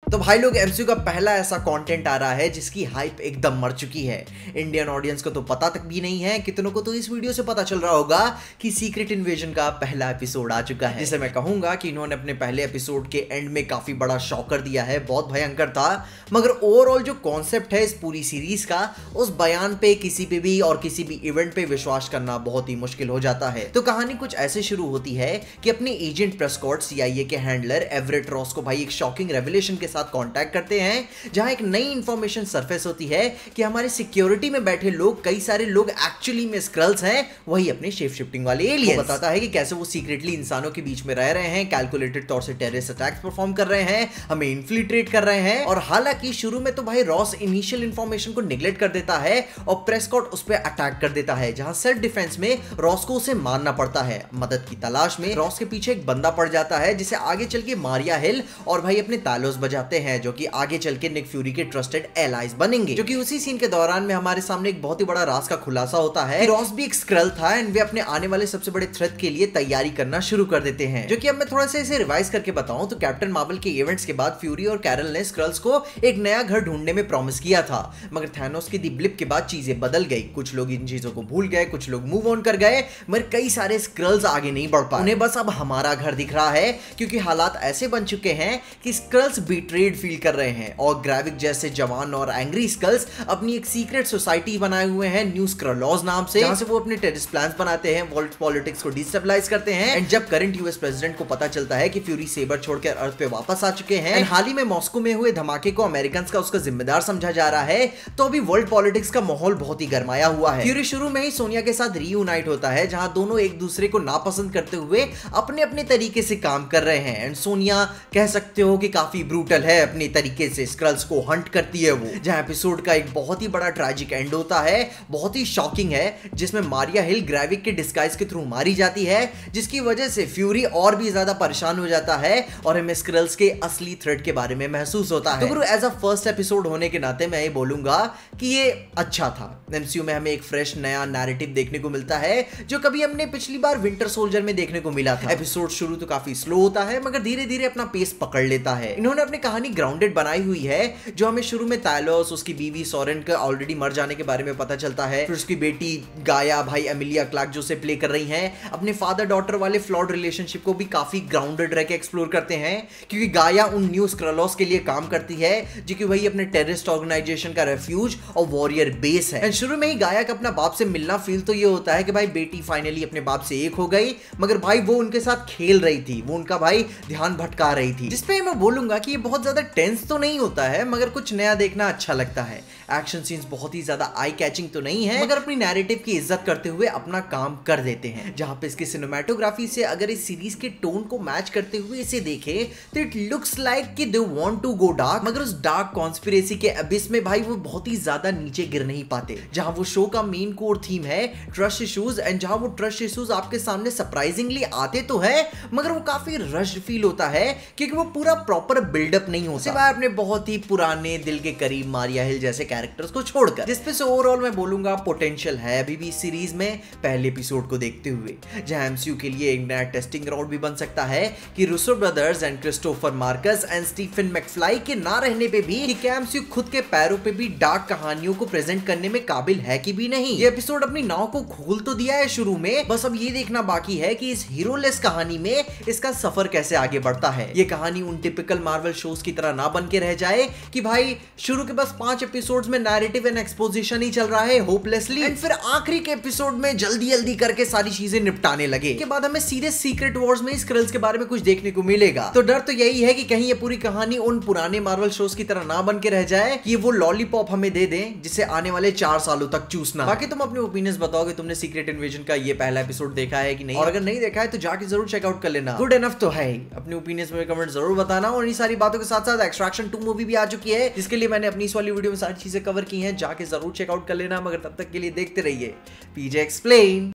तो भाई लोग एमसीयू का पहला ऐसा कंटेंट आ रहा है जिसकी हाइप एकदम मर चुकी है। इंडियन ऑडियंस को तो पता तक भी नहीं है, कितनों को तो इस वीडियो से पता चल रहा होगा कि सीक्रेट इन्वेजन का पहला एपिसोड आ चुका है, जिसे मैं कहूंगा कि इन्होंने अपने पहले एपिसोड के एंड में काफी बड़ा शॉकर दिया है, बहुत भयंकर था। मगर ओवरऑल जो कॉन्सेप्ट है इस पूरी सीरीज का, उस बयान पे किसी पे भी और किसी भी इवेंट पे विश्वास करना बहुत ही मुश्किल हो जाता है। तो कहानी कुछ ऐसे शुरू होती है कि अपने एजेंट प्रेस्कॉट सीआईए के हैंडलर एवरेट रॉस को भाई एक शॉकिंग रेवलेशन के साथ कांटेक्ट करते हैं, जहां एक नई इंफॉर्मेशन सरफेस होती है कि हमारे सिक्योरिटी में बैठे लोग, कई सारे लोग एक्चुअली में स्क्रल्स हैं, वही अपने शेप शिफ्टिंग वाले एलियंस। बताता है कि कैसे वो सीक्रेटली इंसानों के बीच में रह रहे हैं, कैलकुलेटेड तौर से टेररिस्ट अटैक्स परफॉर्म कर रहे हैं, हमें इन्फिल्ट्रेट कर रहे हैं। और हालांकि शुरू में तो भाई रॉस इनिशियल इंफॉर्मेशन को निगलेक्ट कर देता है और प्रेस्कॉट उस पर अटैक कर देता है, जहां सेल्फ डिफेंस में रॉस को उसे मारना पड़ता है। मदद की तलाश में रॉस के पीछे एक बंदा पड़ जाता है, जिसे आगे चल के मारिया हिल और भाई अपने तालोस बजाते हैं, जो कि आगे चल के निक फ्यूरी के ट्रस्टेड एलाइज बनेंगे। जो कि उसी सीन के दौरान में हमारे सामने एक बहुत ही बड़ा राज का खुलासा होता है। रॉस भी एक स्क्रल था एंड वे अपने आने वाले सबसे बड़े थ्रेट के लिए तैयारी करना शुरू कर देते हैं। जो कि अब मैं थोड़ा सा इसे रिवाइज करके बताऊं तो कैप्टन मार्वल के इवेंट्स के बाद फ्यूरी और कैरल ने स्क्रल्स को एक नया घर ढूंढने में प्रॉमिस किया था, मगर थैनोस की दी ब्लिप के बाद चीजें बदल गई। कुछ लोग इन चीजों को भूल गए, कुछ लोग मूव ऑन कर गए, मगर कई सारे स्क्रल्स आगे नहीं बढ़ पाए। उन्हें बस अब हमारा घर दिख रहा है, क्योंकि हालात ऐसे बन चुके हैं कि स्क्रल्स बीट्रेड फील कर रहे हैं और ग्रेविक जैसे जवान और एंग्री स्क्रल्स अपनी एक सीक्रेट सोसाइटी बनाए हुए हैं न्यू स्क्रलॉज नाम से, जहां से वो अपने टेररिस्ट प्लान्स बनाते हैं, वर्ल्ड पॉलिटिक्स को डिस्टेबलाइज करते हैं। एंड जब करंट यूएस प्रेसिडेंट को पता चलता है कि फ्यूरी सेबर छोड़कर अर्थ पे वापस आ चुके हैं, हाल ही में मॉस्को में हुए धमाके को अमेरिकन का उसका जिम्मेदार समझा जा रहा है, तो अभी वर्ल्ड पॉलिटिक्स का माहौल बहुत ही गरमाया हुआ है। फ्यूरी शुरू में ही सोनिया के साथ रीयूनाइट होता है, जहां दोनों एक दूसरे को नापसंद करते हुए अपने अपने तरीके से काम कर रहे हैं। एंड सोनिया कह सकते हो कि काफी ब्रूटल है अपने तरीके से, स्क्रल्स को हंट करती है वो। जहां एपिसोड का एक बहुत ही बड़ा ट्रैजिक एंड होता है, बहुत ही शॉकिंग है, जिसमें मारिया हिल ग्रेविक के डिस्गाइज के थ्रू मारी जाती है, जिसकी वजह से फ्यूरी और भी ज्यादा परेशान हो जाता है और हमें स्क्रल्स के असली थ्रेट के बारे में महसूस होता है। तो गुरु एज अ फर्स्ट एपिसोड होने के नाते मैं ये बोलूंगा कि ये अच्छा था। एमसीयू में हमें एक फ्रेश नया नैरेटिव देखने को मिलता है, जो कभी हमने पिछली बार विंटर सोल्जर में देखने को मिला था। एपिसोड शुरू तो काफी स्लो होता है, मगर धीरे धीरे अपना पेस पकड़ लेता है। इन्होंने अपनी कहानी ग्राउंडेड बनाई हुई है, जो हमें शुरू में तालोस, उसकी बीवी सोरेन के ऑलरेडी मर जाने के बारे में पता चलता है, फिर उसकी बेटी गाया, भाई एमिलिया क्लार्क जो से प्ले कर रही हैं, अपने फादर डॉटर वाले फ्लॉड रिलेशनशिप को भी काफी ग्राउंडेड रह के एक्सप्लोर करते हैं, क्योंकि गाया उन न्यू स्क्रलॉस के लिए काम करती है, जो कि वही अपने टेररिस्ट ऑर्गेनाइजेशन का रेफ्यूज और वॉरियर बेस है। शुरू में ही गाया का अपना बाप से मिलना फील तो ये होता है कि भाई बेटी फाइनली अपने बाप से एक हो गई, मगर भाई वो उनके साथ खेल रही थी, वो उनका भाई ध्यान भटका रही थी। जिसपे मैं बोलूंगा कि ये बहुत ज्यादा टेंस तो नहीं होता है, मगर कुछ नया देखना अच्छा लगता है। एक्शन सीन्स बहुत ही ज्यादा आई कैचिंग तो नहीं है, मगर अपनी नैरेटिव की इज्जत करते हुए अपना काम कर देते हैं। जहां पे इसकी सिनेमेटोग्राफी से अगर इस सीरीज के टोन को मैच करते हुए इसे देखें तो इट लुक्स लाइक कि they want to go dark, मगर उस डार्क कॉन्स्पिरेसी के अबिस में भाई वो बहुत ही ज्यादा नीचे गिर नहीं पाते। जहां वो शो का मेन कोर थीम है ट्रस्ट इश्यूज, एंड जहां वो ट्रस्ट इश्यूज आपके सामने सरप्राइजिंगली आते तो है, मगर वो काफी रश्ड फील होता है, क्योंकि वो पूरा प्रॉपर बिल्डअप नहीं होता, सिवाय अपने बहुत ही पुराने दिल के करीब मारिया हिल जैसे कैरेक्टर्स को छोड़कर। जिसपे से ओवरऑल मैं बोलूंगा पोटेंशियल है अभी भी सीरीज में, पहले एपिसोड को देखते हुए। जहां एमसीयू के लिए एक नया टेस्टिंग ग्राउंड भी बन सकता है कि Russo Brothers and Christopher Markus and Stephen McFeely के ना रहने पे भी कि एमसीयू खुद के पैरों पे भी डार्क कहानियों को प्रेजेंट करने में काबिल है कि भी नहीं। ये एपिसोड अपनी नाव को खोल तो दिया है शुरू में, बस अब ये देखना बाकी है कि इस हीरोलेस कहानी में इसका सफर कैसे आगे बढ़ता है। ये कहानी उन टिपिकल मार्वल शोज की तरह ना बन के रह जाए कि भाई शुरू के बस 5 एपिसोड्स में नैरेटिव एंड एक्सपोजिशन ही चल रहा है होपलेसली, एंड फिर आखिरी के एपिसोड में जल्दी जल्दी करके सारी चीजें निपटाने लगे। के बाद हमें सीधे सीक्रेट वॉर्स में स्क्रल्स के बारे में कुछ देखने को मिलेगा। तो डर तो यही है कि कहीं ये पूरी कहानी उन पुराने मार्वल शोज की तरह ना बन के रह जाए कि वो लॉलीपॉप हमें दे दें जिसे आने वाले 4 सालों तक चूसना। बाकी तुम अपने ओपिनियंस बताओगे, तुमने सीक्रेट इन्वेजन का ये पहला एपिसोड देखा है कि नहीं, और अगर नहीं देखा है तो जाके जरूर चेकआउट कर लेना। गुड एनफ तो है। अपने ओपिनियंस में कमेंट जरूर बताना, और इन सारी बातों के साथ साथ एक्सट्रैक्शन 2 मूवी भी आ चुकी है, जिसके लिए मैंने अपनी इस वाली वीडियो में सारी चीजें कवर की हैं, जाके जरूर चेकआउट कर लेना। मगर तब तक के लिए देखते रहिए पीजे एक्सप्लेन।